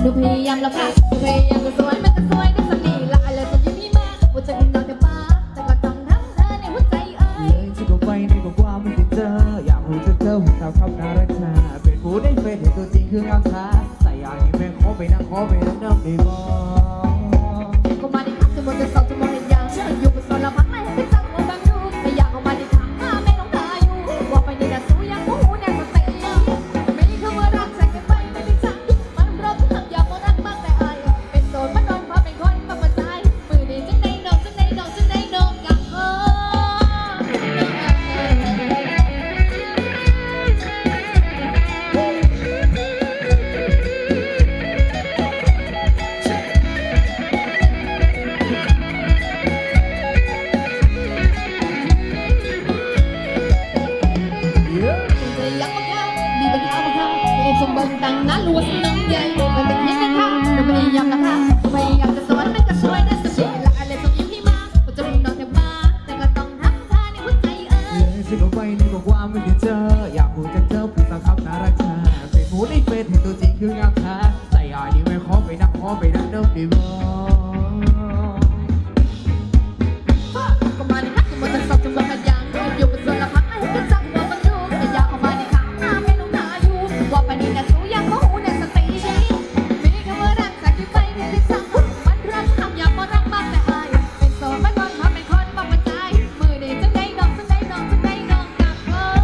ดูพยายามแล้วค่ะดูพยายามจะสวยมันจะสวยได้สักทีละอะไรสักทีพี่มาหัวใจของเราจะบ้าแต่ก็ต้องทั้งเธอในหัวใจเอ้ยเลยที่บอกไปในบอกว่าไม่ได้เจออยากรู้จะเจอผู้สาวขับน่ารักชาเป็นผู้ได้เฟซเห็นตัวจริงคืองามช้าใส่ยาที่แม่ขอไปนั่งเดิมดีบ่ก็มาในทักจะหมดจะสอบจะหมดในยางอยู่กับโซนละพักไม่ให้จังหัวบังดูไม่อยากออกมาในทางหน้าแม่น้องตาอยู่ว่าไปในกระสู้ยังหูแน่สเตย์ไม่คำว่ารักใส่กันไปไม่ได้จังมันรบทำอยากมารักมากแต่อายเป็นโสดมันโดนพาเป็นคนมาประจายมือดีจังในดอกจังในดอกจังในดอกกับสมบัติดังนั้นล้วนน้องใหญ่มันเป็นยังไงคะเราพยายามนะคะพยายามจะสอนมันก็ช่วยได้สักทีละอะไรสักอย่างที่มาก็จะมีนอนแต่บ้าแต่ก็ต้องทักทายในหัวใจเอ้ยเลยที่บอกไปในบอกว่าไม่ได้เจออยากรู้จะเจอผู้สาวขับน่ารักชาเป็นผู้ได้เฟซเห็นตัวจริงคืองามช้าใส่ยาที่แม่ขอไปนั่งเดิมดีบ่ก็มาในทักจะหมดจะสอบจะหมดขยันอยู่กับโซนละพักไม่ให้จังหัวมันดูแต่อยากออกมาในทางหน้าแม่น้องตาอยู่ว่าไปนี่นะสู้ยังก็หูแน่สติมีคำว่ารักใส่ที่ไปในที่สั่งมันรักทำอยากมารักมากแต่อายเป็นโสดมันโดนพาเป็นคนมาประจายมือดีจังได้ดอกจังได้ดอกจังได้ดอกกับ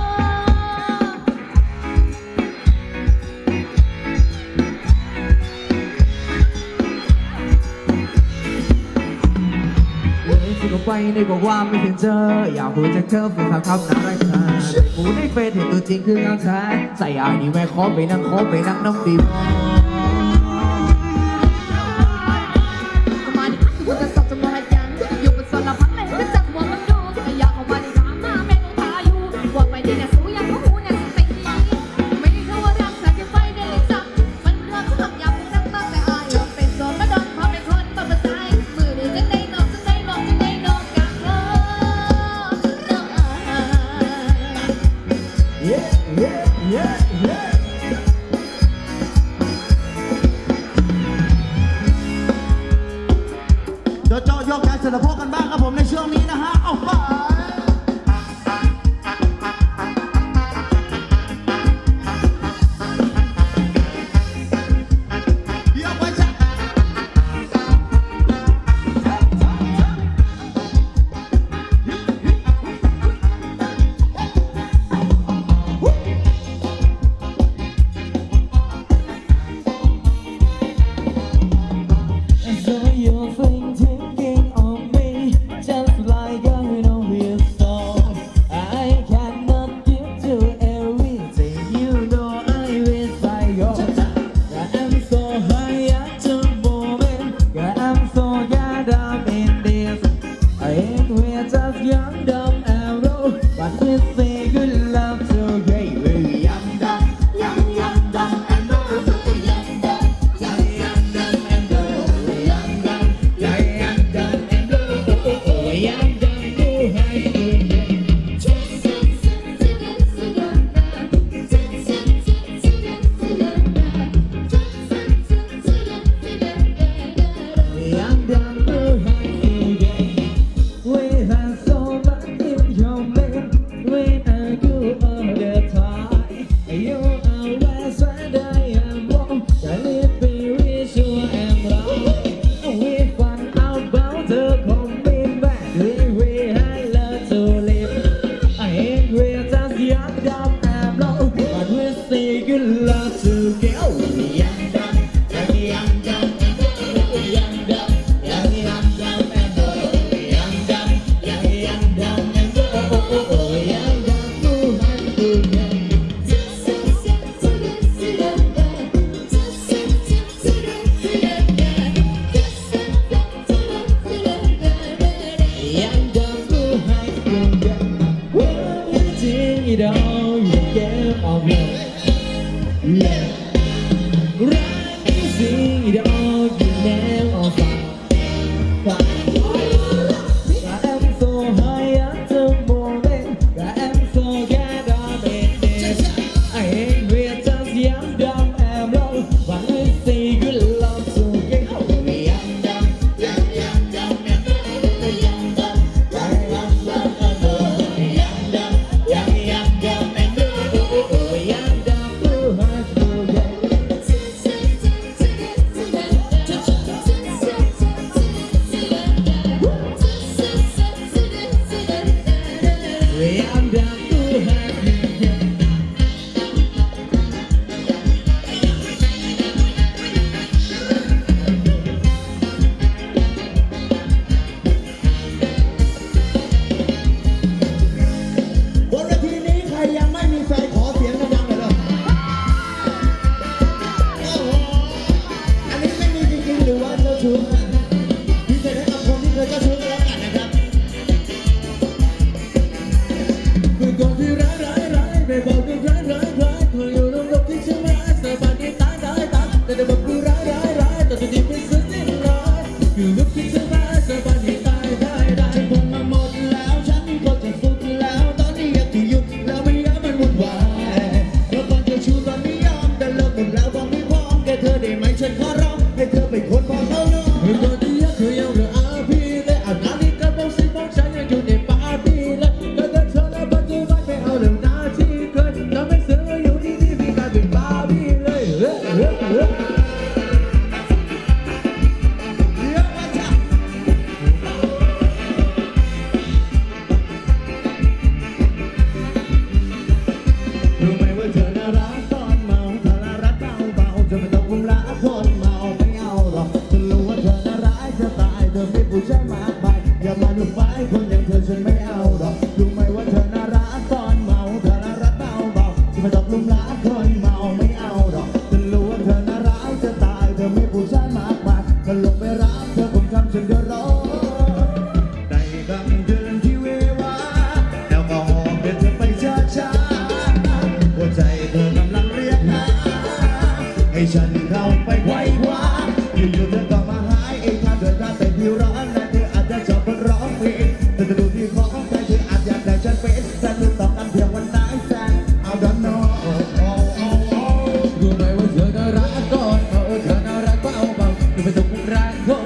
เลยที่บอกไปในบอกว่าไม่ได้เจออยากรู้จะเจอผู้สาวขับน่ารักชาเป็นผู้ได้เฟซเห็นตัวจริงคืองามช้าใส่ยาที่แม่ขอไปนั่งน้องดีบ่มาในทักจะหมดจะสอบจะหมดขยันอยู่กับโซนละพักไม่ให้จังหัวมันดูแต่อยากออกมาในทางหน้าแม่น้องตาอยู่ว่าไปนี่นะสู้ยังก็หูแน่สติไม่คำว่ารักใส่ที่ไปในที่สั่งมันรักทำอยากรักมากแต่อายเป็นโสดมันโดนพาเป็นคนมาประจายมือดีจังได้ดอกจังได้ดอกจังได้ดอกกับโจโยกย้ายเสนอพวกกันบ้างครับผมในช่วงนี้นะฮะเอาไปยกไว้จ้ะ So you're thinking of me just like ชู้พิเศษให้กับคนที่เคยเจ้าชู้กันแล้วกันนะครับคือคนที่ร้ายไม่บอกดูร้ายคนอยู่ตรงหลบที่ฉันไม่อาจสบายที่ตายแต่จะบอกดูร้ายแต่จะดีเป็นสุดสิ้นร้อยคือหลบที่ฉันไม่อาจสบายที่ตายฉันคงมาหมดแล้วฉันก็จะสุดแล้วตอนนี้อยากที่หยุดแล้วไม่อยากมันวุ่นวายแล้วตอนเจ้าชู้ตอนนี้ยอมแต่เลิกหมดแล้วตอนนี้พร้อมแค่เธอได้ไหมฉันขอร้องให้เธอเป็นคนพอเท่านั้นคือคนที่อยากเคยยังเรืออาพีและอาบน้ำที่กระบอกสีมองฉันยังอยู่ในป่าพีและก็เดินเธอแล้วปัจจุบันไม่เอาเรื่องหน้าที่เคยทำให้เสืออยู่ที่นี่พี่กลายเป็นป่าพีเลยรู้ไหมว่าเธอน่ารักตอนเมาถ้าน่ารักเบาๆจะไม่ต้องกุมละคนเมาไม่เอาหรอกฉันรู้ว่าเธอน่ารักจะตายเธอไม่ผู้ชายมากมายอย่ามาดูไฟคนอย่างเธอฉันไม่เอาหรอกรู้ไหมว่าเธอน่ารักตอนเมาถ้าน่ารักเบาๆจะไม่ต้องกุมละคนเมาไม่เอาหรอกฉันรู้ว่าเธอน่ารักจะตายเธอไม่ผู้ชายมากมายถ้าลงไปรักเธอคงทำฉันเดือดร้อนในบางเดือนที่เววาแอลกอฮอล์เดินเธอไปช้าๆหัวใจเธอกำลังเรียกหาให้ฉันเข้าไปไขว้คว้าอยู่ๆเธอก็มาหายเองถ้าเดินหน้าแต่ผิวร้อนและเธออาจจะชอบคนร้องเพลงแต่จะดูที่ของใจเธออาจอยากได้ฉันเป็นแต่ดูต่อกันเพียงวันไหนแสนเอาดอนนอรู้ไหมว่าเธอน่ารักก่อนเธอน่ารักเบาจะไม่ต้องกุมรักคน